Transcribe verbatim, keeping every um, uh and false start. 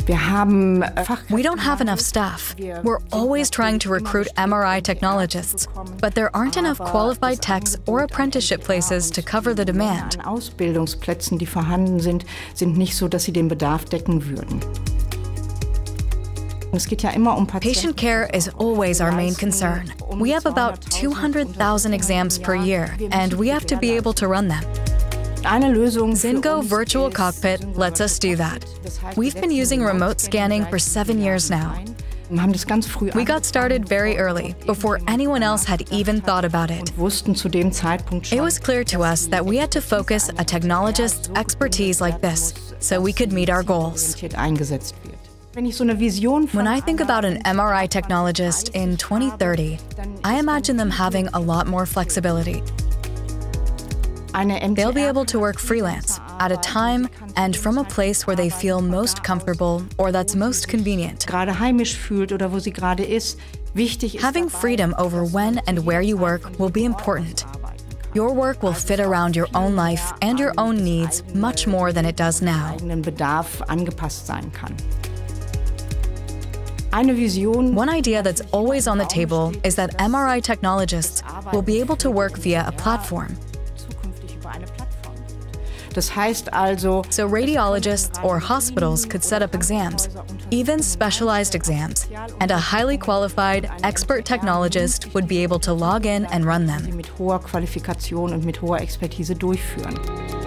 We don't have enough staff. We're always trying to recruit M R I technologists, but there aren't enough qualified techs or apprenticeship places to cover the demand. Ausbildungsplätzen, die vorhanden sind, sind nicht so, dass sie den Bedarf decken würden. Patient care is always our main concern. We have about two hundred thousand exams per year, and we have to be able to run them. Zingo Virtual Cockpit lets us do that. We've been using remote scanning for seven years now. We got started very early, before anyone else had even thought about it. It was clear to us that we had to focus a technologist's expertise like this, so we could meet our goals. When I think about an M R I technologist in twenty thirty, I imagine them having a lot more flexibility. They'll be able to work freelance, at a time and from a place where they feel most comfortable or that's most convenient. Having freedom over when and where you work will be important. Your work will fit around your own life and your own needs much more than it does now. One idea that's always on the table is that M R I technologists will be able to work via a platform. So radiologists or hospitals could set up exams, even specialized exams, and a highly qualified, expert technologist would be able to log in and run them.